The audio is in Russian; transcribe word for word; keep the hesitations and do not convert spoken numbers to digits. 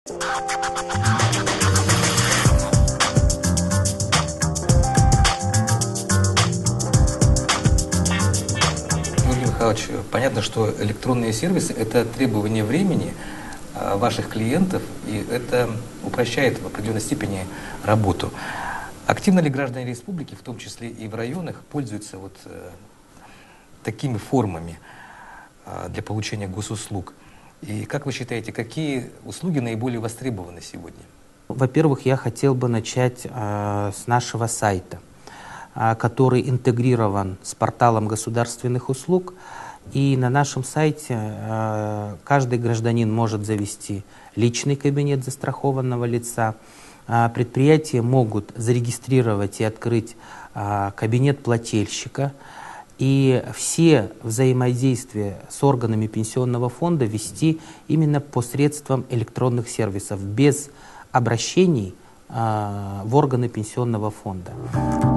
Юрий Михайлович, понятно, что электронные сервисы – это требование времени ваших клиентов, и это упрощает в определенной степени работу. Активно ли граждане республики, в том числе и в районах, пользуются вот э, такими формами э, для получения госуслуг? И как вы считаете, какие услуги наиболее востребованы сегодня? Во-первых, я хотел бы начать э, с нашего сайта, э, который интегрирован с порталом государственных услуг. И на нашем сайте э, каждый гражданин может завести личный кабинет застрахованного лица. Э, предприятия могут зарегистрировать и открыть э, кабинет плательщика. И все взаимодействия с органами пенсионного фонда вести именно посредством электронных сервисов, без обращений э, в органы пенсионного фонда.